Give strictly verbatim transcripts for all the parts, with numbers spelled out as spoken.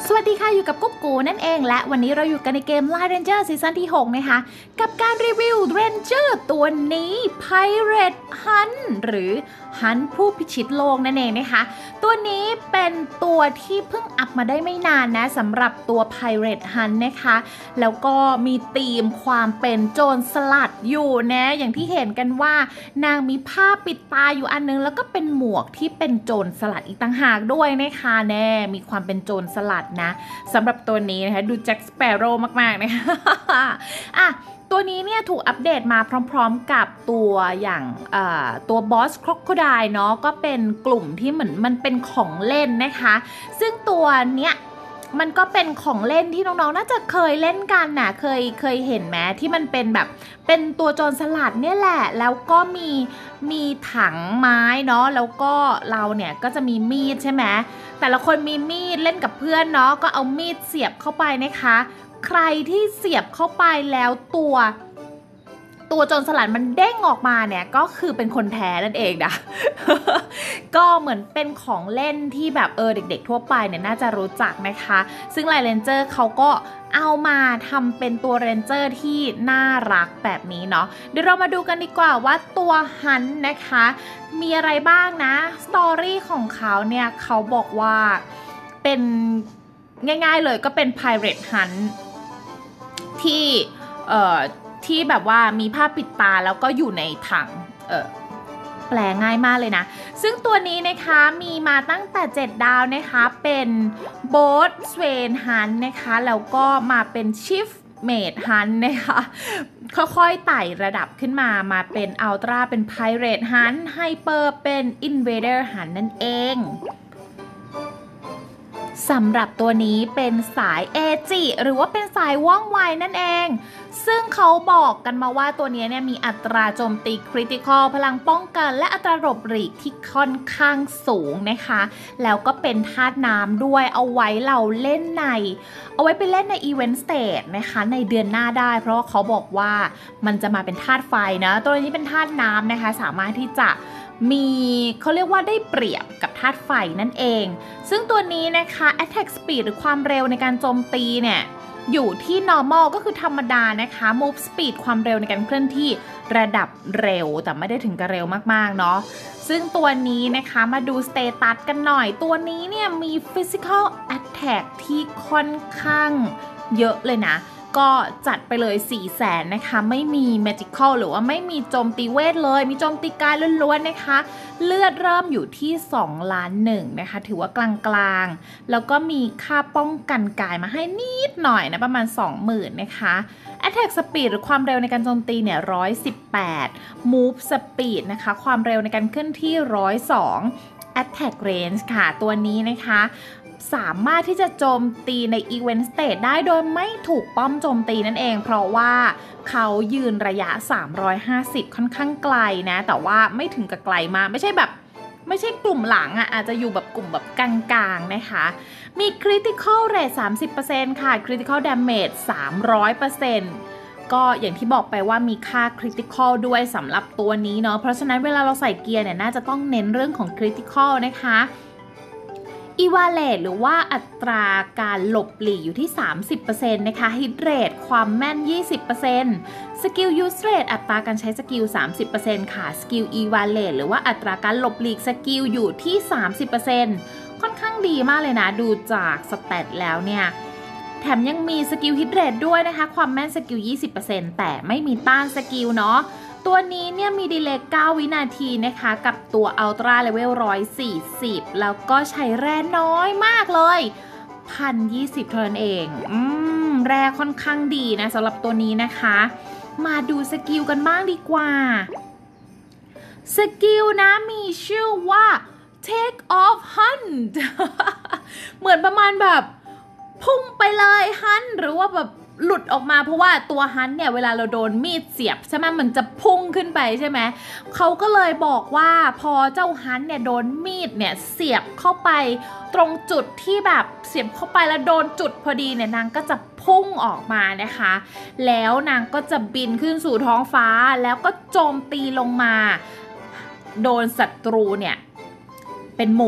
สวัสดีค่ะอยู่กับกุ๊กกูนั่นเองและวันนี้เราอยู่กันในเกม Line Ranger ซีซั่นที่หกนะคะกับการรีวิว Ranger ตัวนี้ Pirate Hunt หรือ Hunt ผู้พิชิตโลกนั่นเองนะคะตัวนี้เป็นตัวที่เพิ่งอัพมาได้ไม่นานนะสำหรับตัว Pirate Hunt นะคะแล้วก็มีธีมความเป็นโจรสลัดอยู่นะอย่างที่เห็นกันว่านางมีผ้าปิดตาอยู่อันนึงแล้วก็เป็นหมวกที่เป็นโจรสลัดอีกต่างหากด้วยนะคะแน่มีความเป็นโจรสลัดนะสำหรับตัวนี้นะคะดูแจ็คสเปโร่มากๆนะคะอ่ะตัวนี้เนี่ยถูกอัปเดตมาพร้อมๆกับตัวอย่างตัวบอสครอโคไดล์เนาะก็เป็นกลุ่มที่เหมือนมันเป็นของเล่นนะคะซึ่งตัวเนี้ยมันก็เป็นของเล่นที่น้องๆน่าจะเคยเล่นกันนะเคยเคยเห็นไหมที่มันเป็นแบบเป็นตัวโจรสลัดเนี่ยแหละแล้วก็มีมีถังไม้เนาะแล้วก็เราเนี่ยก็จะมีมีดใช่ไหมแต่ละคนมีมีดเล่นกับเพื่อนเนาะก็เอามีดเสียบเข้าไปนะคะใครที่เสียบเข้าไปแล้วตัวตัวโจรสลัดมันเด้งออกมาเนี่ยก็คือเป็นคนแพ้นั่นเองนะ ก็เหมือนเป็นของเล่นที่แบบเออเด็กๆทั่วไปเนี่ยน่าจะรู้จักนะคะซึ่งไลน์เรนเจอร์เขาก็เอามาทำเป็นตัวเรนเจอร์ที่น่ารักแบบนี้เนาะเดี๋ยวเรามาดูกันดีกว่าว่าตัวฮันนะคะมีอะไรบ้างนะสตอรี่ของเขาเนี่ยเขาบอกว่าเป็นง่ายๆเลยก็เป็น Pirate Hunt ที่เอ่อที่แบบว่ามีผ้าปิดตาแล้วก็อยู่ในถังเออแปลง่ายมากเลยนะซึ่งตัวนี้นะคะมีมาตั้งแต่เจ็ดดาวนะคะเป็นโบ๊ทสเวนฮันนะคะแล้วก็มาเป็นชิฟเมดฮันนะคะค่อยๆไต่ระดับขึ้นมามาเป็นอัลตร้าเป็นไพเรตฮันไฮเปอร์เป็นอินเวเดอร์ฮันนั่นเองสำหรับตัวนี้เป็นสายเอจิหรือว่าเป็นสายว่องไวนั่นเองซึ่งเขาบอกกันมาว่าตัวนี้เนี่ยมีอัตราโจมตีคริติคอลพลังป้องกันและอัตราหลบหลีกที่ค่อนข้างสูงนะคะแล้วก็เป็นธาตุน้ำด้วยเอาไว้เราเล่นในเอาไว้ไปเล่นในอีเวนต์สเตจนะคะในเดือนหน้าได้เพราะว่าเขาบอกว่ามันจะมาเป็นธาตุไฟนะตัวนี้เป็นธาตุน้ำนะคะสามารถที่จะมีเขาเรียกว่าได้เปรียบกับธาตุไฟนั่นเองซึ่งตัวนี้นะคะ attack speed หรือความเร็วในการโจมตีเนี่ยอยู่ที่ normal ก็คือธรรมดานะคะ move speed ความเร็วในการเคลื่อนที่ระดับเร็วแต่ไม่ได้ถึงกับเร็วมากๆเนาะซึ่งตัวนี้นะคะมาดูสเตตัสกันหน่อยตัวนี้เนี่ยมี physical attack ที่ค่อนข้างเยอะเลยนะก็จัดไปเลย สี่แสน นะคะไม่มี Magical หรือว่าไม่มีโจมตีเวทเลยมีโจมตีกายล้วนๆนะคะเลือดเริ่มอยู่ที่สองล้านหนึ่งนะคะถือว่ากลางๆแล้วก็มีค่าป้องกันกายมาให้นิดหน่อยนะประมาณ สองหมื่น นะคะ Attack Speed หรือความเร็วในการโจมตีเนี่ยหนึ่งร้อยสิบแปด Move Speed นะคะความเร็วในการเคลื่อนที่หนึ่งร้อยสอง Attack Range ค่ะตัวนี้นะคะสามารถที่จะโจมตีใน Event State ได้โดยไม่ถูกป้อมโจมตีนั่นเองเพราะว่าเขายืนระยะสามร้อยห้าสิบค่อนข้างไกลนะแต่ว่าไม่ถึงกับไกลมากไม่ใช่แบบไม่ใช่กลุ่มหลังอ่ะอาจจะอยู่แบบกลุ่มแบบกลางๆนะคะมี Critical Rate สามสิบเปอร์เซ็นต์ ค่ะ Critical Damage สามร้อยเปอร์เซ็นต์ ก็อย่างที่บอกไปว่ามีค่า Critical ด้วยสำหรับตัวนี้เนาะเพราะฉะนั้นเวลาเราใส่เกียร์เนี่ยน่าจะต้องเน้นเรื่องของ Critical นะคะอีวาเลตหรือว่าอัตราการหลบหลีกอยู่ที่ สามสิบเปอร์เซ็นต์ นะคะฮิตเรทความแม่น ยี่สิบเปอร์เซ็นต์ สกิลยูสเรทอัตราการใช้สกิล สามสิบเปอร์เซ็นต์ ค่ะสกิลอีวาเลตหรือว่าอัตราการหลบหลีกสกิลอยู่ที่ สามสิบเปอร์เซ็นต์ ค่อนข้างดีมากเลยนะดูจากสแตทแล้วเนี่ยแถมยังมีสกิลฮิตเรทด้วยนะคะความแม่นสกิล ยี่สิบเปอร์เซ็นต์ แต่ไม่มีต้านสกิลเนาะตัวนี้เนี่ยมีดีเลย์เก้าวินาทีนะคะกับตัวอัลตร้าเลเวลหนึ่งร้อยสี่สิบแล้วก็ใช้แร่น้อยมากเลยหนึ่งพันยี่สิบเท่านั้นเองอืมแร่ค่อนข้างดีนะสำหรับตัวนี้นะคะมาดูสกิลกันบ้างดีกว่าสกิลนะมีชื่อว่า take off hunt เหมือนประมาณแบบพุ่งไปเลยฮันหรือว่าแบบหลุดออกมาเพราะว่าตัวฮันเนี่ยเวลาเราโดนมีดเสียบใช่ไหมมันจะพุ่งขึ้นไปใช่ไหมเขาก็เลยบอกว่าพอเจ้าฮันเนี่ยโดนมีดเนี่ยเสียบเข้าไปตรงจุดที่แบบเสียบเข้าไปแล้วโดนจุดพอดีเนี่ยนางก็จะพุ่งออกมานะคะแล้วนางก็จะบินขึ้นสู่ท้องฟ้าแล้วก็โจมตีลงมาโดนศัตรูเนี่ยเป็นหมู่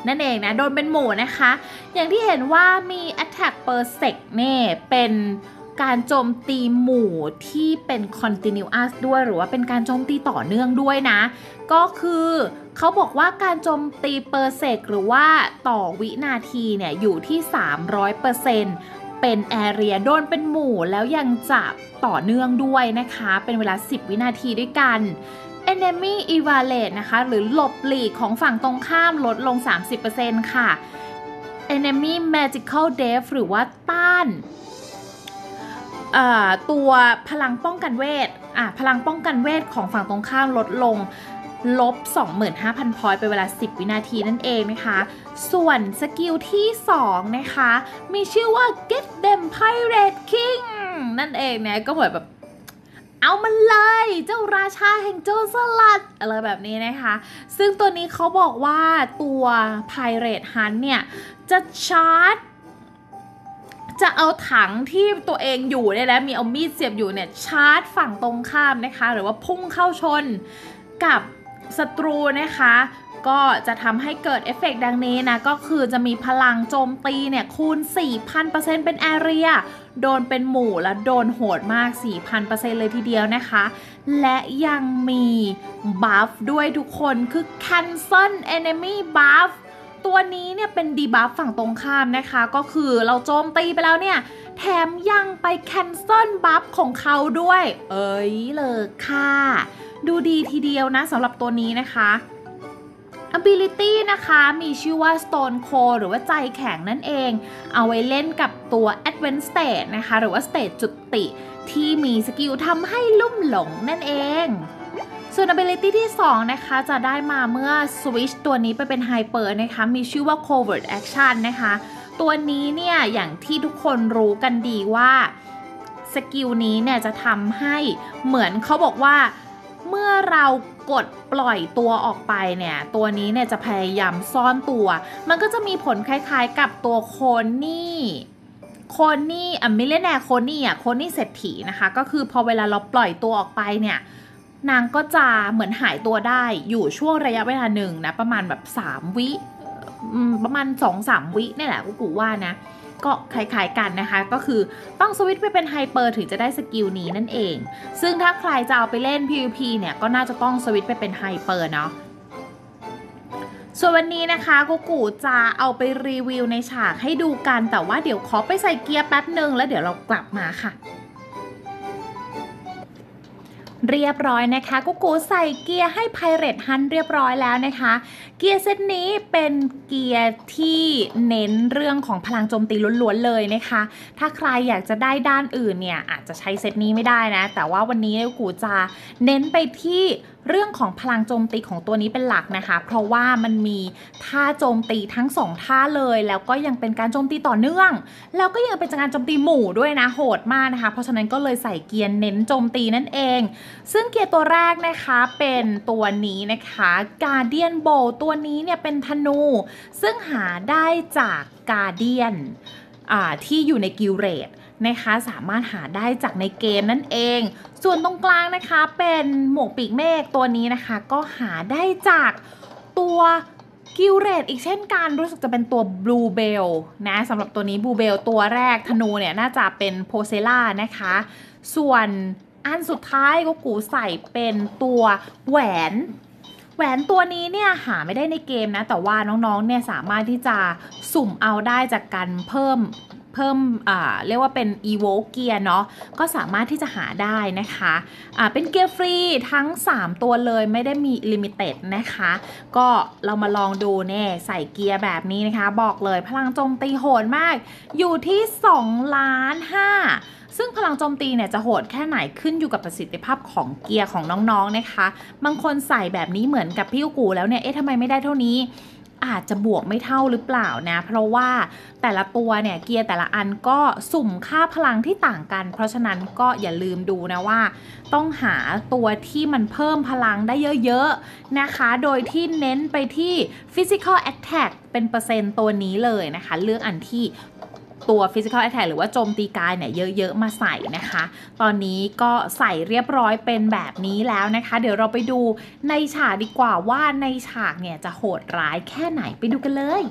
นั่นเองนะโดนเป็นหมู่นะคะอย่างที่เห็นว่ามี attack per sec เนี่ยเป็นการโจมตีหมู่ที่เป็น continuous ด้วยหรือว่าเป็นการโจมตีต่อเนื่องด้วยนะก็คือเขาบอกว่าการโจมตี per sec หรือว่าต่อวินาทีเนี่ยอยู่ที่ สามร้อยเปอร์เซ็นต์ เป็น area โดนเป็นหมู่แล้วยังจะต่อเนื่องด้วยนะคะเป็นเวลาสิบวินาทีด้วยกัน enemy evade นะคะหรือหลบหลีกของฝั่งตรงข้ามลดลง สามสิบเปอร์เซ็นต์ ค่ะ enemy magical death หรือว่าต้านตัวพลังป้องกันเวทอ่ะพลังป้องกันเวทของฝั่งตรงข้ามลดลงลบ สองหมื่นห้าพัน พอยต์เป็นเวลาสิบวินาทีนั่นเองนะคะส่วนสกิลที่สองนะคะมีชื่อว่า get them pirate king นั่นเองเนี่ยก็เหมือนแบบเอามันเลยเจ้าราชาแห่งโจรสลัดอะไรแบบนี้นะคะซึ่งตัวนี้เขาบอกว่าตัว Pirate Hunt เนี่ยจะชาร์จจะเอาถังที่ตัวเองอยู่เนี่ยแล้วมีเอามีดเสียบอยู่เนี่ยชาร์จฝั่งตรงข้ามนะคะหรือว่าพุ่งเข้าชนกับศัตรูนะคะก็จะทำให้เกิดเอฟเฟกต์ดังนี้นะก็คือจะมีพลังโจมตีเนี่ยคูณ สี่พันเปอร์เซ็นต์ เป็นแอเรียโดนเป็นหมู่และโดนโหดมาก สี่พันเปอร์เซ็นต์ เลยทีเดียวนะคะและยังมีบัฟด้วยทุกคนคือ cancel enemy buff ตัวนี้เนี่ยเป็นดีบัฟฝั่งตรงข้ามนะคะก็คือเราโจมตีไปแล้วเนี่ยแถมยังไป cancel buff ของเขาด้วยเอ้ยเลยค่ะดูดีทีเดียวนะสำหรับตัวนี้นะคะ ability นะคะมีชื่อว่า Stone Cold หรือว่าใจแข็งนั่นเองเอาไว้เล่นกับตัว Advanced State นะคะหรือว่า State จุติที่มีสกิลทำให้ลุ่มหลงนั่นเองส่วน ability ที่สองนะคะจะได้มาเมื่อ switch ตัวนี้ไปเป็น Hyper นะคะมีชื่อว่า Covert Action นะคะตัวนี้เนี่ยอย่างที่ทุกคนรู้กันดีว่าสกิลนี้เนี่ยจะทำให้เหมือนเขาบอกว่าเมื่อเรากดปล่อยตัวออกไปเนี่ยตัวนี้เนี่ยจะพยายามซ่อนตัวมันก็จะมีผลคล้ายๆกับตัวโคนี่โคนี่อ่ะมิเลเนียโคนี่อ่ะโคนี่เศรษฐีนะคะก็คือพอเวลาเราปล่อยตัวออกไปเนี่ยนางก็จะเหมือนหายตัวได้อยู่ช่วงระยะเวลาหนึ่งนะประมาณแบบสามวิประมาณ สองถึงสาม วินี่แหละกูกูว่านะก็คล้ายๆกันนะคะก็คือต้องสวิตช์ไปเป็นไฮเปอร์ถึงจะได้สกิลนี้นั่นเองซึ่งถ้าใครจะเอาไปเล่น พี วี พี เนี่ยก็น่าจะต้องสวิตช์ไปเป็นไฮเปอร์เนาะส่วนวันนี้นะคะกูกูจะเอาไปรีวิวในฉากให้ดูกันแต่ว่าเดี๋ยวขอไปใส่เกียร์แป๊บหนึ่งแล้วเดี๋ยวเรากลับมาค่ะเรียบร้อยนะคะกูกูใส่เกียร์ให้ Pirate Hunt เรียบร้อยแล้วนะคะเกียร์เซตนี้เป็นเกียร์ที่เน้นเรื่องของพลังโจมตีล้วนๆเลยนะคะถ้าใครอยากจะได้ด้านอื่นเนี่ยอาจจะใช้เซตนี้ไม่ได้นะแต่ว่าวันนี้กูจะเน้นไปที่เรื่องของพลังโจมตีของตัวนี้เป็นหลักนะคะเพราะว่ามันมีท่าโจมตีทั้งสองท่าเลยแล้วก็ยังเป็นการโจมตีต่อเนื่องแล้วก็ยังเป็นการโจมตีหมู่ด้วยนะโหดมากนะคะเพราะฉะนั้นก็เลยใส่เกียร์เน้นโจมตีนั่นเองซึ่งเกียร์ตัวแรกนะคะเป็นตัวนี้นะคะ Guardian Bow ตัวนี้เนี่ยเป็นธนูซึ่งหาได้จาก Guardian อ่าที่อยู่ในกิลเรดนะคะสามารถหาได้จากในเกมนั่นเองส่วนตรงกลางนะคะเป็นหมวกปีกเมฆตัวนี้นะคะก็หาได้จากตัวกิลเรดอีกเช่นกันรู้สึกจะเป็นตัวบลูเบลนะสำหรับตัวนี้บลูเบลตัวแรกธนูเนี่ยน่าจะเป็นโพเซล่านะคะส่วนอันสุดท้ายก็กูใส่เป็นตัวแหวนแหวนตัวนี้เนี่ยหาไม่ได้ในเกมนะแต่ว่าน้องๆเนี่ยสามารถที่จะสุ่มเอาได้จากการเพิ่มเพิ่มอ่าเรียกว่าเป็น Evoke เกียร์เนาะก็สามารถที่จะหาได้นะคะอ่าเป็นเกียร์ฟรีทั้งสามตัวเลยไม่ได้มีลิมิเต็ดนะคะก็เรามาลองดูเนี่ยใส่เกียร์แบบนี้นะคะบอกเลยพลังโจมตีโหดมากอยู่ที่สองล้านห้าซึ่งพลังโจมตีเนี่ยจะโหดแค่ไหนขึ้นอยู่กับประสิทธิภาพของเกียร์ของน้องๆนะคะบางคนใส่แบบนี้เหมือนกับพี่กูแล้วเนี่ยเอ๊ะทำไมไม่ได้เท่านี้อาจจะบวกไม่เท่าหรือเปล่านะเพราะว่าแต่ละตัวเนี่ยเกียร์แต่ละอันก็สุ่มค่าพลังที่ต่างกันเพราะฉะนั้นก็อย่าลืมดูนะว่าต้องหาตัวที่มันเพิ่มพลังได้เยอะๆนะคะโดยที่เน้นไปที่ physical attack เป็นเปอร์เซ็นต์ตัวนี้เลยนะคะเลือกอันที่ตัว Physical Attack หรือว่าโจมตีกายเนี่ยเยอะๆมาใส่นะคะตอนนี้ก็ใส่เรียบร้อยเป็นแบบนี้แล้วนะคะเดี๋ยวเราไปดูในฉากดีกว่าว่าในฉากเนี่ยจะโหดร้ายแค่ไหนไปดูกันเลย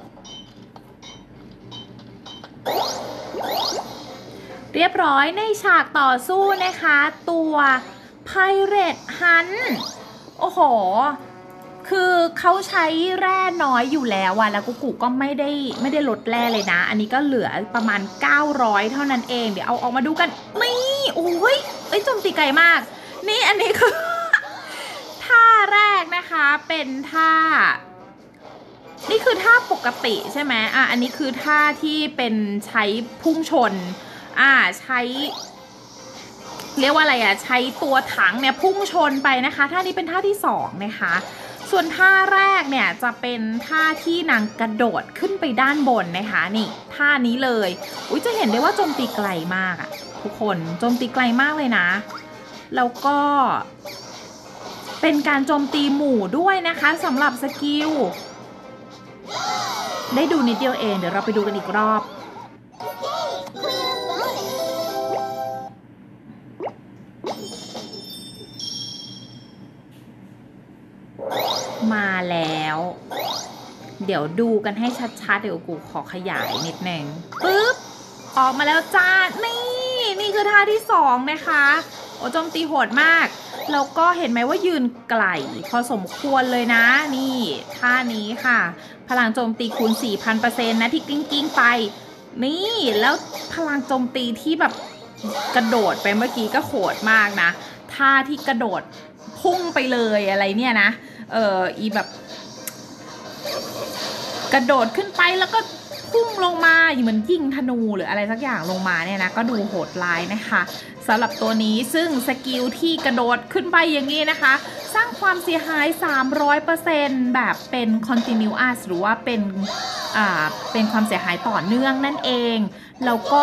เรียบร้อยในฉากต่อสู้นะคะตัว Pirate Hunt โอ้โหคือเขาใช้แร่น้อยอยู่แล้วอะแล้วกุกุก็ไม่ได้ไม่ได้ลดแร่เลยนะอันนี้ก็เหลือประมาณเก้าร้อยเท่านั้นเองเดี๋ยวเอาออกมาดูกันนี่โอ้ยเอ้ยโจมตีไกลมากนี่อันนี้คือ ท่าแรกนะคะเป็นท่านี่คือท่าปกติใช่ไหมอ่ะอันนี้คือท่าที่เป็นใช้พุ่งชนอ่าใช้เรียกว่าอะไรอ่ะใช้ตัวถังเนี่ยพุ่งชนไปนะคะท่านี้เป็นท่าที่สองนะคะส่วนท่าแรกเนี่ยจะเป็นท่าที่นางกระโดดขึ้นไปด้านบนนะคะนี่ท่านี้เลยอุ้ยจะเห็นได้ว่าโจมตีไกลมากอ่ะทุกคนโจมตีไกลมากเลยนะแล้วก็เป็นการโจมตีหมู่ด้วยนะคะสำหรับสกิลได้ดูนิดเดียวเองเดี๋ยวเราไปดูกันอีกรอบมาแล้วเดี๋ยวดูกันให้ชัดๆเดี๋ยวกูขอขยายนิดนึงปึ๊บออกมาแล้วจ้านี่นี่คือท่าที่สองนะคะโอ้โจมตีโหดมากแล้วก็เห็นไหมว่ายืนไกลพอสมควรเลยนะนี่ท่านี้ค่ะพลังโจมตีคูณ สี่พันเปอร์เซ็นต์ นะที่กิ้งกิ้งไปนี่แล้วพลังโจมตีที่แบบกระโดดไปเมื่อกี้ก็โหดมากนะท่าที่กระโดดพุ่งไปเลยอะไรเนี่ยนะเอออีแบบกระโดดขึ้นไปแล้วก็พุ่งลงมาเหมือนยิงธนูหรืออะไรสักอย่างลงมาเนี่ยนะก็ดูโหดร้ายนะคะสำหรับตัวนี้ซึ่งสกิลที่กระโดดขึ้นไปอย่างนี้นะคะสร้างความเสียหาย สามร้อยเปอร์เซ็นต์ แบบเป็น continuous หรือว่าเป็นอ่าเป็นความเสียหายต่อเนื่องนั่นเองแล้วก็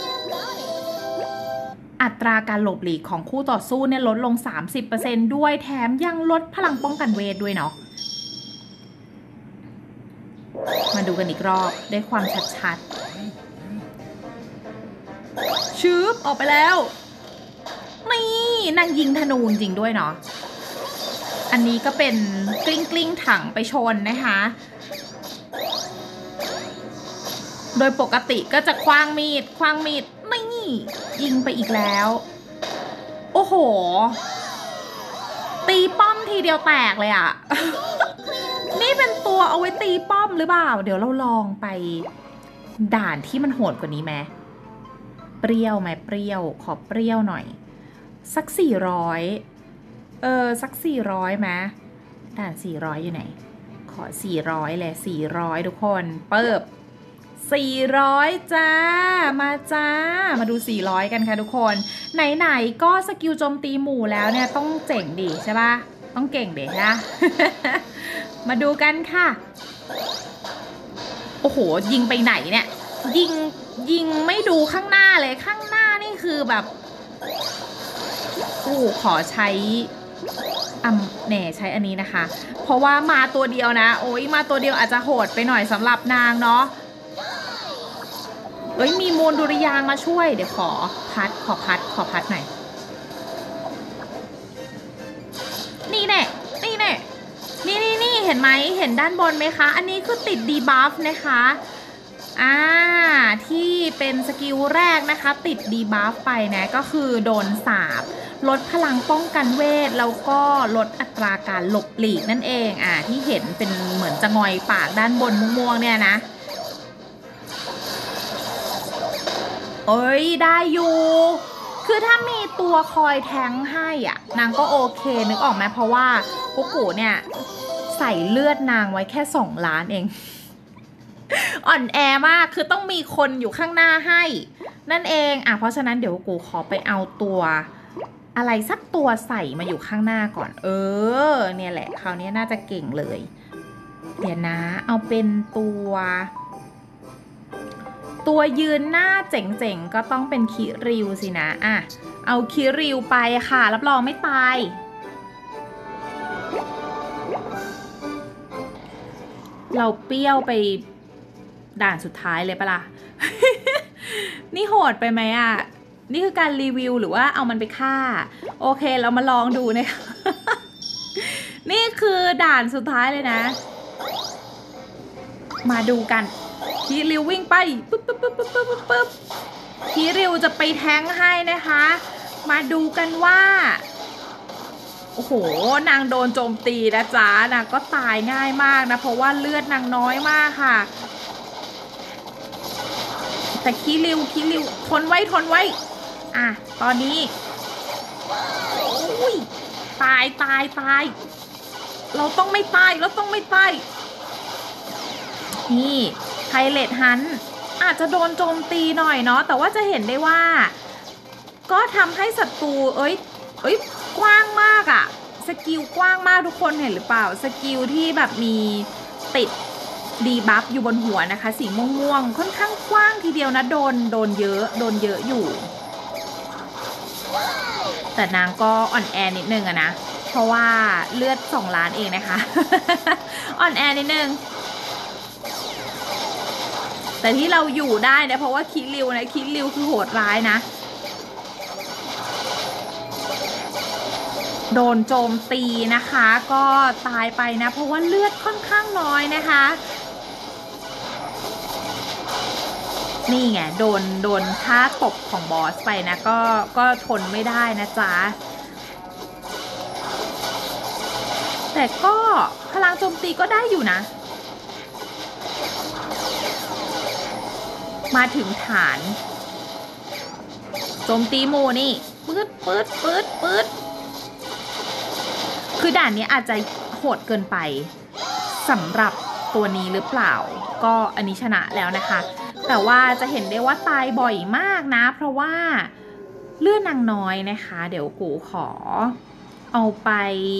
อัตราการหลบหลีกของคู่ต่อสู้เนี่ยลดลง สามสิบเปอร์เซ็นต์ ด้วยแถมยังลดพลังป้องกันเวทด้วยเนาะมาดูกันอีกรอบได้ความชัดๆชืบออกไปแล้วนี่นางยิงธนูจริงด้วยเนาะอันนี้ก็เป็นกลิ้งกลิ้งถังไปชนนะคะโดยปกติก็จะคว้างมีดคว้างมีดนี่ยิงไปอีกแล้วโอ้โหตีป้อมทีเดียวแตกเลยอะ นี่เป็นตัวเอาไว้ตีป้อมหรือเปล่าเดี๋ยวเราลองไปด่านที่มันโหดกว่านี้ไหมเปรี้ยวไหมเปรี้ยวขอเปรี้ยวหน่อยสักสี่ร้อยเออสักสี่ร้อยไหมด่านสี่ร้อยอยู่ไหนขอสี่ร้อยเลยสี่ร้อยทุกคนเปิบสี่ร้อยจ้ามาจ้ามาดูสี่ร้อยกันค่ะทุกคนไหนๆก็สกิลโจมตีหมู่แล้วเนี่ยต้องเจ๋งดิใช่ปะต้องเก่งเด็กนะ มาดูกันค่ะโอ้โหยิงไปไหนเนี่ยยิงยิงไม่ดูข้างหน้าเลยข้างหน้านี่คือแบบอู้ขอใช้อ่ำแหน่ใช้อันนี้นะคะเพราะว่ามาตัวเดียวนะโอ้ยมาตัวเดียวอาจจะโหดไปหน่อยสำหรับนางเนาะเอ้ยมีมูลดุริยางมาช่วยเดี๋ยวขอพัดขอพัดขอพัดหน่อยนี่แน่นี่แน่นี่นี่นี่เห็นไหมเห็นด้านบนไหมคะอันนี้คือติดดีบัฟนะคะอ่าที่เป็นสกิลแรกนะคะติดดีบัฟไปนะก็คือโดนสาบลดพลังป้องกันเวทแล้วก็ลดอัตราการหลบหลีกนั่นเองอ่าที่เห็นเป็นเหมือนจะงอยปากด้านบนม่วงๆเนี่ยนะเอ้ยได้อยู่คือถ้ามีตัวคอยแทงให้อ่ะนางก็โอเคนึกออกไหมเพราะว่ากุกูเนี่ยใส่เลือดนางไว้แค่สองล้านเอง อ่อนแอมากคือต้องมีคนอยู่ข้างหน้าให้นั่นเองอ่ะเพราะฉะนั้นเดี๋ยวกูขอไปเอาตัวอะไรสักตัวใส่มาอยู่ข้างหน้าก่อนเออเนี่ยแหละคราวนี้น่าจะเก่งเลยเดี๋ยวนะเอาเป็นตัวตัวยืนหน้าเจ๋งๆก็ต้องเป็นคิริวสินะอ่ะเอาคิริวไปค่ะรับรองไม่ตายเราเปรี้ยวไปด่านสุดท้ายเลยปะล่ะนี่โหดไปไหมอ่ะนี่คือการรีวิวหรือว่าเอามันไปฆ่าโอเคเรามาลองดูนะคะ นี่คือด่านสุดท้ายเลยนะมาดูกันคีริววิ่งไปปึ๊บปึ๊บปึ๊บปึ๊บปึ๊บปึ๊บคีริวจะไปแทงให้นะคะมาดูกันว่าโอ้โหนางโดนโจมตีนะจ๊ะนางก็ตายง่ายมากนะเพราะว่าเลือดนางน้อยมากค่ะแต่คีริวคีริวทนไว้ทนไว้อ่ะตอนนี้อุ้ยตายตายตายเราต้องไม่ตายเราต้องไม่ตายนี่ไพเรตฮันต์อาจจะโดนโจมตีหน่อยเนาะแต่ว่าจะเห็นได้ว่าก็ทำให้ศัตรูเอ้ยเอ้ยกว้างมากอะสกิลกว้างมากทุกคนเห็นหรือเปล่าสกิลที่แบบมีติดดีบัฟอยู่บนหัวนะคะสีม่วงๆค่อนข้างกว้างทีเดียวนะโดนโดนเยอะโดนเยอะอยู่แต่นางก็อ่อนแอนิดนึงอะนะเพราะว่าเลือดสองล้านเองนะคะ อ่อนแอนิดนึงแต่ที่เราอยู่ได้เนี่ยเพราะว่าคิริวนะคิริวคือโหดร้ายนะโดนโจมตีนะคะก็ตายไปนะเพราะว่าเลือดค่อนข้างน้อยนะคะนี่ไงโดนโดนท่าตบของบอสไปนะก็ก็ทนไม่ได้นะจ๊ะแต่ก็พลังโจมตีก็ได้อยู่นะมาถึงฐานโจมตีหมู่นี่ปื๊ดปื๊ดปื๊ดปื๊ดคือด่านนี้อาจจะโหดเกินไปสำหรับตัวนี้หรือเปล่าก็อันนี้ชนะแล้วนะคะแต่ว่าจะเห็นได้ว่าตายบ่อยมากนะเพราะว่าเลือดนางน้อยนะคะเดี๋ยวกูขอเอาไป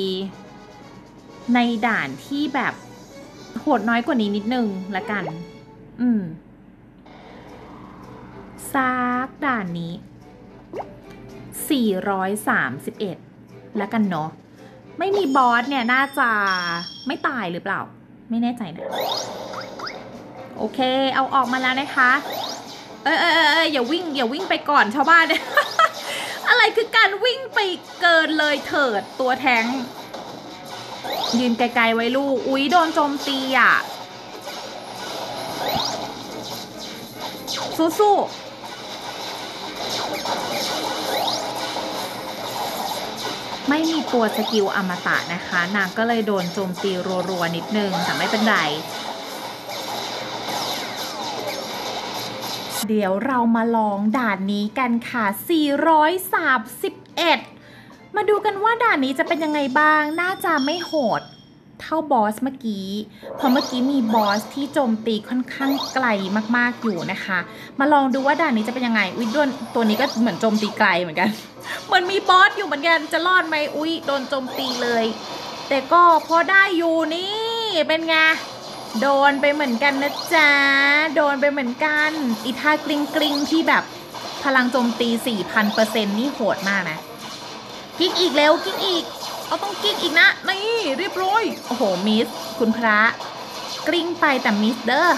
ในด่านที่แบบโหดน้อยกว่านี้นิดนึงละกันอืมซักด่านนี้สี่ร้อยสามสิบเอ็ดแล้วกันเนาะไม่มีบอสเนี่ยน่าจะไม่ตายหรือเปล่าไม่แน่ใจนะโอเคเอาออกมาแล้วนะคะเอ้ยเอ้ยเอ้ยอย่าวิ่งอย่าวิ่งไปก่อนชาวบ้านเนี่ย อะไรคือการวิ่งไปเกินเลยเถิดตัวแทงยืนไกลๆไว้ลูกอุ๊ยโดนโจมตีอ่ะสู้ๆไม่มีตัวสกิลอมตะนะคะนางก็เลยโดนโจมตีรัวๆนิดนึงแต่ไม่เป็นไรเดี๋ยวเรามาลองด่านนี้กันค่ะสี่ร้อยสามสิบเอ็ดมาดูกันว่าด่านนี้จะเป็นยังไงบ้างน่าจะไม่โหดเท่าบอสเมื่อกี้เพราะเมื่อกี้มีบอสที่โจมตีค่อนข้างไกลมากๆอยู่นะคะมาลองดูว่าด่านนี้จะเป็นยังไงอุ๊ยโดนตัวนี้ก็เหมือนโจมตีไกลเหมือนกันเหมือนมีบอสอยู่เหมือนกันจะรอดไหมอุ๊ยโดนโจมตีเลยแต่ก็พอได้อยู่นี่เป็นไงโดนไปเหมือนกันนะจ๊ะโดนไปเหมือนกันอีท่ากริงกริงที่แบบพลังโจมตี สี่พันเปอร์เซ็นต์ นี่โหดมากนะกิ๊กอีกเร็วกิ๊กอีกเอาต้องกิ๊กอีกนะนี่เรียบร้อยโอ้โหมิสคุณพระกริ้งไปแต่มิสเด้อ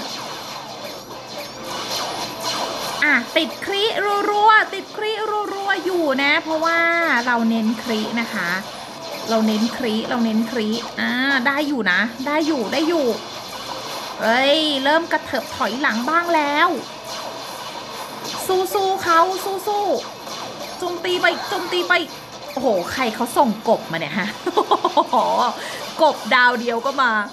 อ่ะติดคริรัวๆติดคริรัวๆอยู่นะเพราะว่าเราเน้นครินะคะเราเน้นคริเราเน้นคริอ่าได้อยู่นะได้อยู่ได้อยู่เอ้ยเริ่มกระเถิบถอยหลังบ้างแล้วสู้ๆเขาสู้ๆโจมตีไปโจมตีไปโอ้โหใครเขาส่งกบมาเนี่ยฮะกบดาวเดียวก็มา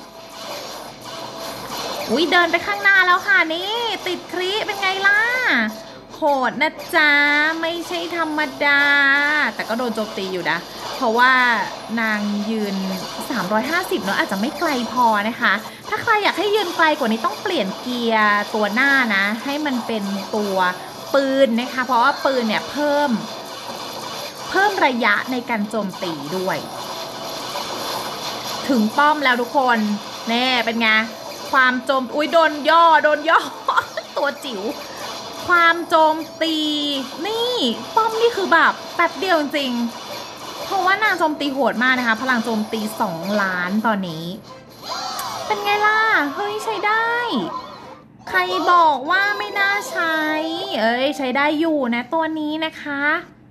อุ้ยเดินไปข้างหน้าแล้วค่ะนี่ติดคริเป็นไงล่ะโหดนะจ๊ะไม่ใช่ธรรมดาแต่ก็โดนโจมตีอยู่นะเพราะว่านางยืนสามร้อยห้าสิบเนอะอาจจะไม่ไกลพอนะคะถ้าใครอยากให้ยืนไกลกว่านี้ต้องเปลี่ยนเกียร์ตัวหน้านะให้มันเป็นตัวปืนนะคะเพราะว่าปืนเนี่ยเพิ่มเพิ่มระยะในการโจมตีด้วยถึงป้อมแล้วทุกคนแน่เป็นไงความโจมอุ้ยโดนย่อโดนย่อ ตัวจิ๋วความโจมตีนี่ป้อมนี่คือแบบแป๊บเดียวจริงเพราะว่านางโจมตีโหดมากนะคะพลังโจมตีสองล้านตอนนี้เป็นไงล่ะเฮ้ยใช้ได้ใครบอกว่าไม่น่าใช้เออ้ยใช้ได้อยู่นะตัวนี้นะคะ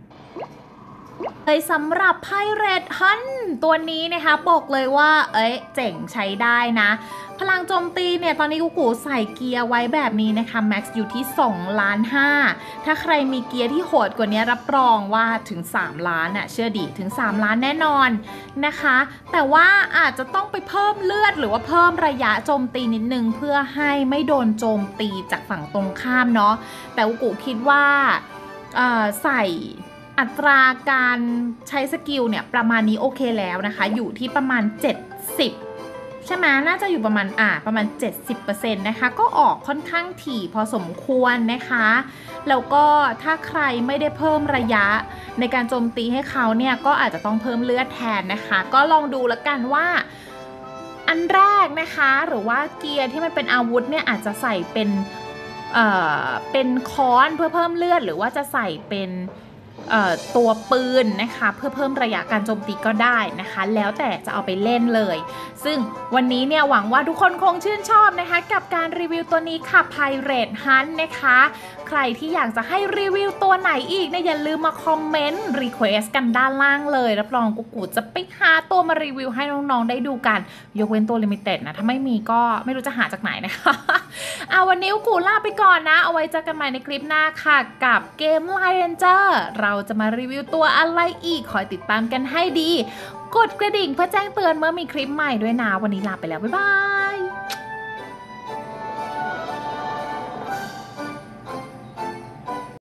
เลยสำหรับ Pirate Hunt ตัวนี้นะคะบอกเลยว่าเอ้ยเจ๋งใช้ได้นะพลังโจมตีเนี่ยตอนนี้กูกูใส่เกียร์ไว้แบบนี้นะคะ Max อยู่ที่สองล้านห้าถ้าใครมีเกียร์ที่โหดกว่านี้รับรองว่าถึงสามล้านน่ะเชื่อดิถึงสามล้านแน่นอนนะคะแต่ว่าอาจจะต้องไปเพิ่มเลือดหรือว่าเพิ่มระยะโจมตีนิดนึงเพื่อให้ไม่โดนโจมตีจากฝั่งตรงข้ามเนาะแต่กูกูคิดว่าใส่อัตราการใช้สกิลเนี่ยประมาณนี้โอเคแล้วนะคะอยู่ที่ประมาณเจ็ดสิบใช่ไหมน่าจะอยู่ประมาณอ่าประมาณ เจ็ดสิบเปอร์เซ็นต์ นะคะก็ออกค่อนข้างถี่พอสมควรนะคะแล้วก็ถ้าใครไม่ได้เพิ่มระยะในการโจมตีให้เขาเนี่ยก็อาจจะต้องเพิ่มเลือดแทนนะคะก็ลองดูแล้วกันว่าอันแรกนะคะหรือว่าเกียร์ที่มันเป็นอาวุธเนี่ยอาจจะใส่เป็นเอ่อเป็นค้อนเพื่อเพิ่มเลือดหรือว่าจะใส่เป็นตัวปืนนะคะเพื่อเพิ่มระยะการโจมตีก็ได้นะคะแล้วแต่จะเอาไปเล่นเลยซึ่งวันนี้เนี่ยหวังว่าทุกคนคงชื่นชอบนะคะกับการรีวิวตัวนี้ค่ะ Pirate Hunt นะคะใครที่อยากจะให้รีวิวตัวไหนอีกเนี่ยอย่าลืมมาคอมเมนต์รีเควสกันด้านล่างเลยรับรองกูกูจะไปหาตัวมารีวิวให้น้องๆได้ดูกันยกเว้นตัวลิมิเต็ดนะถ้าไม่มีก็ไม่รู้จะหาจากไหนนะคะเอาวันนี้กูกูลาไปก่อนนะเอาไว้เจอกันใหม่ในคลิปหน้าค่ะกับเกม Lion Ranger เราจะมารีวิวตัวอะไรอีกคอยติดตามกันให้ดีกดกระดิ่งเพื่อแจ้งเตือนเมื่อมีคลิปใหม่ด้วยนะวันนี้ลาไปแล้วบ๊ายบาย